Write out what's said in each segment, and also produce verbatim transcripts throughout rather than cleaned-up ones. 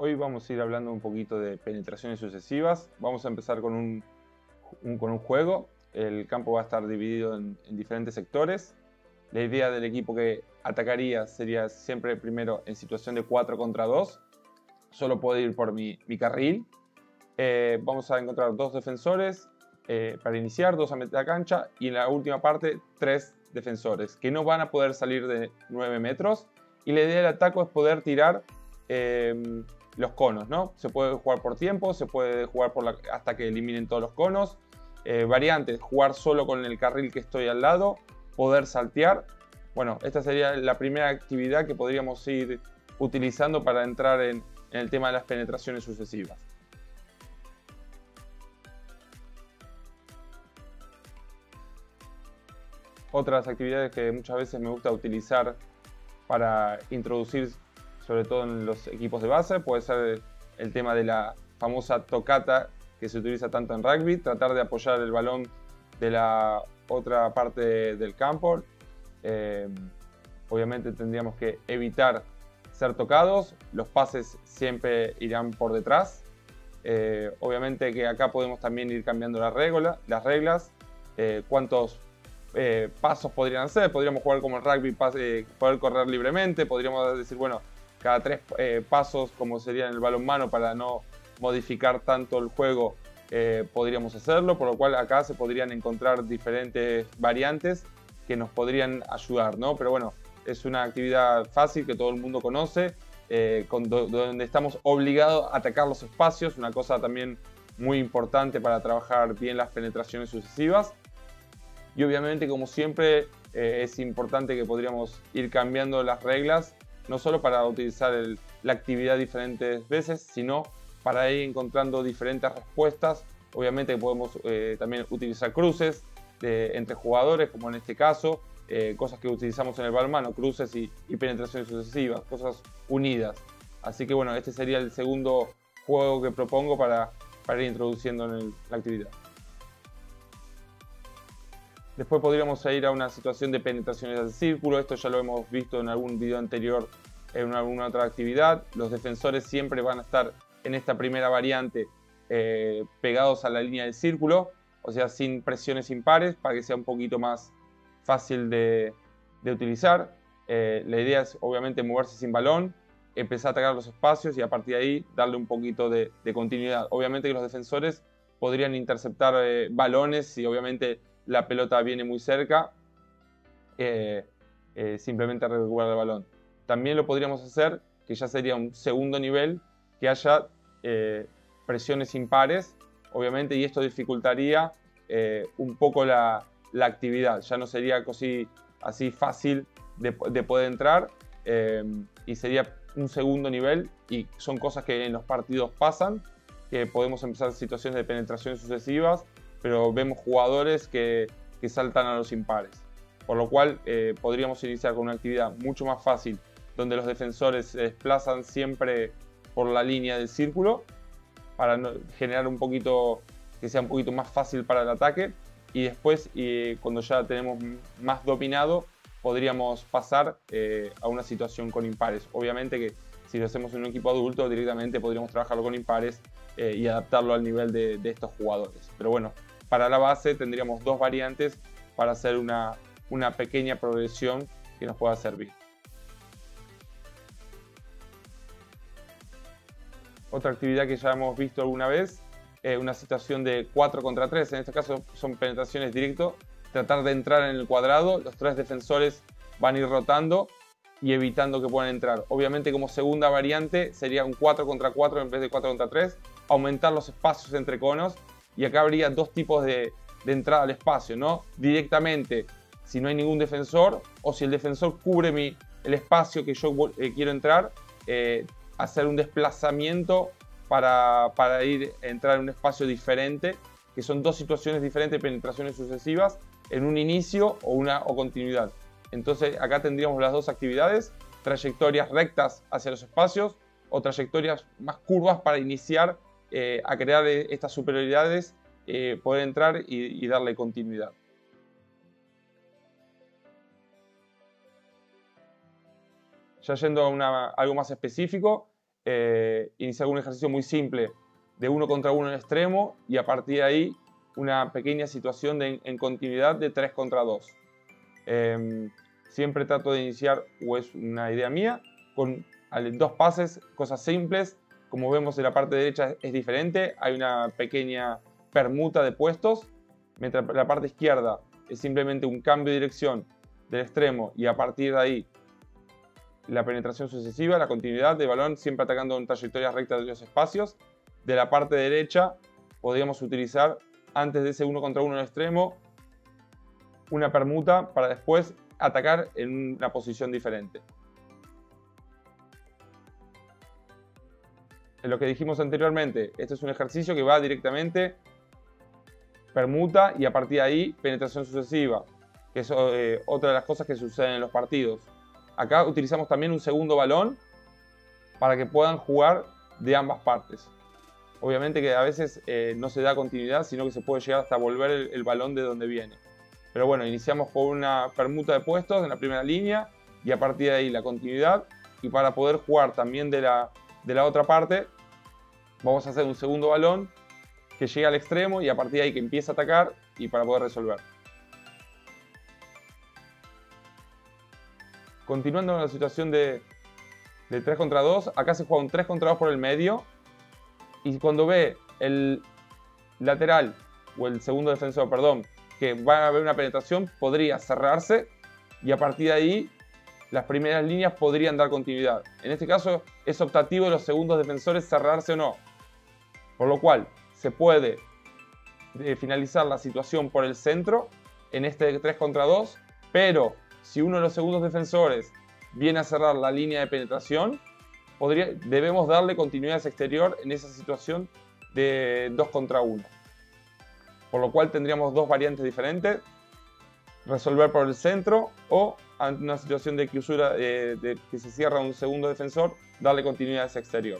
Hoy vamos a ir hablando un poquito de penetraciones sucesivas. Vamos a empezar con un, un- con un juego. El campo va a estar dividido en, en diferentes sectores. La idea del equipo que atacaría sería siempre primero en situación de cuatro contra dos. Solo puedo ir por mi, mi carril. Eh, vamos a encontrar dos defensores eh, para iniciar, dos a mitad de cancha y en la última parte tres defensores que no van a poder salir de nueve metros. Y la idea del ataque es poder tirar eh, los conos, ¿no? Se puede jugar por tiempo, se puede jugar por la, hasta que eliminen todos los conos. Eh, variantes, jugar solo con el carril que estoy al lado, poder saltear. Bueno, esta sería la primera actividad que podríamos ir utilizando para entrar en, en el tema de las penetraciones sucesivas. Otras actividades que muchas veces me gusta utilizar para introducir, sobre todo en los equipos de base, puede ser el tema de la famosa tocata que se utiliza tanto en rugby, tratar de apoyar el balón de la otra parte del campo. Eh, obviamente tendríamos que evitar ser tocados, los pases siempre irán por detrás. Eh, obviamente que acá podemos también ir cambiando la regla, las reglas, eh, cuántos eh, pasos podrían ser, podríamos jugar como el rugby, eh, poder correr libremente, podríamos decir, bueno, cada tres eh, pasos como sería en el balonmano para no modificar tanto el juego, eh, podríamos hacerlo, por lo cual acá se podrían encontrar diferentes variantes que nos podrían ayudar, ¿no? Pero bueno, es una actividad fácil que todo el mundo conoce, eh, con do, donde estamos obligados a atacar los espacios, una cosa también muy importante para trabajar bien las penetraciones sucesivas. Y obviamente, como siempre, eh, es importante que podríamos ir cambiando las reglas, no solo para utilizar el, la actividad diferentes veces, sino para ir encontrando diferentes respuestas. Obviamente podemos eh, también utilizar cruces de, entre jugadores, como en este caso, eh, cosas que utilizamos en el balonmano, cruces y, y penetraciones sucesivas, cosas unidas. Así que bueno, este sería el segundo juego que propongo para, para ir introduciendo en el, la actividad. Después podríamos ir a una situación de penetraciones al círculo. Esto ya lo hemos visto en algún video anterior en alguna otra actividad. Los defensores siempre van a estar en esta primera variante eh, pegados a la línea del círculo, o sea, sin presiones impares, para que sea un poquito más fácil de, de utilizar. Eh, la idea es obviamente moverse sin balón, empezar a atacar los espacios y a partir de ahí darle un poquito de, de continuidad. Obviamente que los defensores podrían interceptar eh, balones y obviamente la pelota viene muy cerca, eh, eh, simplemente recuperar el balón. También lo podríamos hacer, que ya sería un segundo nivel, que haya eh, presiones impares, obviamente, y esto dificultaría eh, un poco la, la, actividad. Ya no sería así, así fácil de, de poder entrar eh, y sería un segundo nivel, y son cosas que en los partidos pasan, que podemos empezar situaciones de penetración sucesivas, pero vemos jugadores que, que saltan a los impares. Por lo cual eh, podríamos iniciar con una actividad mucho más fácil, donde los defensores se desplazan siempre por la línea del círculo, para no, generar un poquito, que sea un poquito más fácil para el ataque. Y después, eh, cuando ya tenemos más dominado, podríamos pasar eh, a una situación con impares. Obviamente que si lo hacemos en un equipo adulto, directamente podríamos trabajarlo con impares eh, y adaptarlo al nivel de, de estos jugadores. Pero bueno, para la base tendríamos dos variantes para hacer una, una pequeña progresión que nos pueda servir. Otra actividad que ya hemos visto alguna vez, eh, una situación de cuatro contra tres, en este caso son penetraciones directo, tratar de entrar en el cuadrado, los tres defensores van a ir rotando y evitando que puedan entrar. Obviamente como segunda variante sería un cuatro contra cuatro en vez de cuatro contra tres, aumentar los espacios entre conos, y acá habría dos tipos de, de entrada al espacio, ¿no? Directamente, si no hay ningún defensor, o si el defensor cubre mi, el espacio que yo eh, quiero entrar, eh, hacer un desplazamiento para, para ir a entrar en un espacio diferente, que son dos situaciones diferentes de penetraciones sucesivas, en un inicio o una o continuidad. Entonces acá tendríamos las dos actividades, trayectorias rectas hacia los espacios o trayectorias más curvas para iniciar eh, a crear estas superioridades, eh, poder entrar y, y darle continuidad. Ya yendo a una, algo más específico, eh, iniciar un ejercicio muy simple de uno contra uno en el extremo y a partir de ahí una pequeña situación de, en continuidad de tres contra dos. Eh, siempre trato de iniciar, o es una idea mía, con dos pases, cosas simples. Como vemos en la parte derecha es diferente, hay una pequeña permuta de puestos, mientras la parte izquierda es simplemente un cambio de dirección del extremo y a partir de ahí la penetración sucesiva, la continuidad de balón siempre atacando en trayectorias rectas de los espacios. De la parte derecha podríamos utilizar, antes de ese uno contra uno en el extremo, una permuta para después atacar en una posición diferente. En lo que dijimos anteriormente, este es un ejercicio que va directamente permuta y a partir de ahí penetración sucesiva, que es eh, otra de las cosas que suceden en los partidos. Acá utilizamos también un segundo balón para que puedan jugar de ambas partes. Obviamente que a veces eh, no se da continuidad, sino que se puede llegar hasta volver el, el balón de donde viene. Pero bueno, iniciamos con una permuta de puestos en la primera línea y a partir de ahí la continuidad. Y para poder jugar también de la, de la otra parte, vamos a hacer un segundo balón que llega al extremo y a partir de ahí que empieza a atacar y para poder resolver. Continuando con la situación de, de tres contra dos, acá se juega un tres contra dos por el medio y cuando ve el lateral o el segundo defensor, perdón, que va a haber una penetración, podría cerrarse y a partir de ahí las primeras líneas podrían dar continuidad. En este caso es optativo de los segundos defensores cerrarse o no, por lo cual se puede finalizar la situación por el centro en este tres contra dos, pero si uno de los segundos defensores viene a cerrar la línea de penetración, podría, debemos darle continuidad a ese exterior en esa situación de dos contra uno. Por lo cual tendríamos dos variantes diferentes: resolver por el centro o, ante una situación de clausura eh, de que se cierra un segundo defensor, darle continuidad a ese exterior.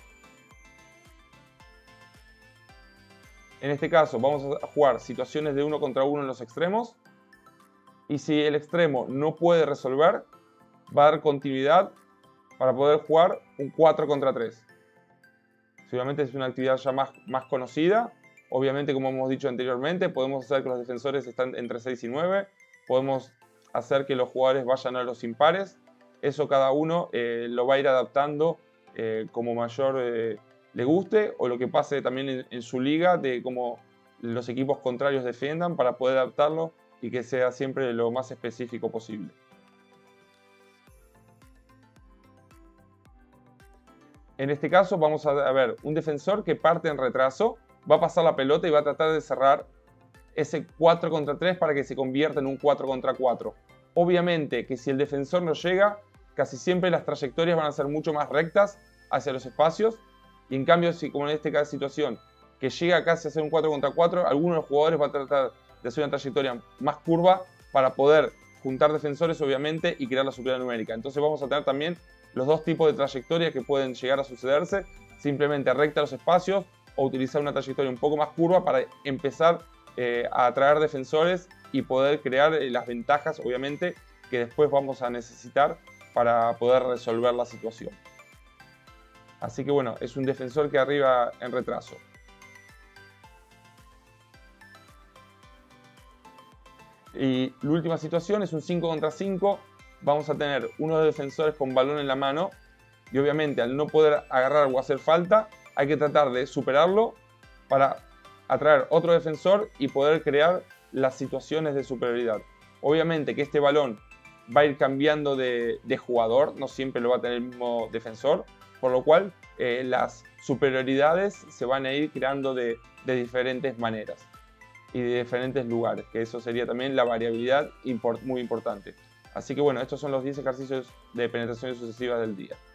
En este caso vamos a jugar situaciones de uno contra uno en los extremos. Y si el extremo no puede resolver, va a dar continuidad para poder jugar un cuatro contra tres. Seguramente es una actividad ya más, más conocida. Obviamente, como hemos dicho anteriormente, podemos hacer que los defensores estén entre seis y nueve. Podemos hacer que los jugadores vayan a los impares. Eso cada uno eh, lo va a ir adaptando eh, como mayor eh, le guste, o lo que pase también en, en su liga, de cómo los equipos contrarios defiendan, para poder adaptarlo y que sea siempre lo más específico posible. En este caso vamos a ver un defensor que parte en retraso, va a pasar la pelota y va a tratar de cerrar ese cuatro contra tres para que se convierta en un cuatro contra cuatro. Obviamente que si el defensor no llega, casi siempre las trayectorias van a ser mucho más rectas hacia los espacios, y en cambio, si como en esta situación que llega casi a ser un cuatro contra cuatro, algunos de los jugadores van a tratar de hacer una trayectoria más curva para poder juntar defensores, obviamente, y crear la superioridad numérica. Entonces vamos a tener también los dos tipos de trayectorias que pueden llegar a sucederse: simplemente recta los espacios o utilizar una trayectoria un poco más curva para empezar eh, a atraer defensores y poder crear eh, las ventajas, obviamente, que después vamos a necesitar para poder resolver la situación. Así que bueno, es un defensor que arriba en retraso. Y la última situación es un cinco contra cinco. Vamos a tener uno de los defensores con balón en la mano y obviamente al no poder agarrar o hacer falta, hay que tratar de superarlo para atraer otro defensor y poder crear las situaciones de superioridad. Obviamente que este balón va a ir cambiando de, de jugador, no siempre lo va a tener el mismo defensor, por lo cual eh, las superioridades se van a ir creando de, de diferentes maneras y de diferentes lugares, que eso sería también la variabilidad import, muy importante. Así que bueno, estos son los diez ejercicios de penetraciones sucesivas del día.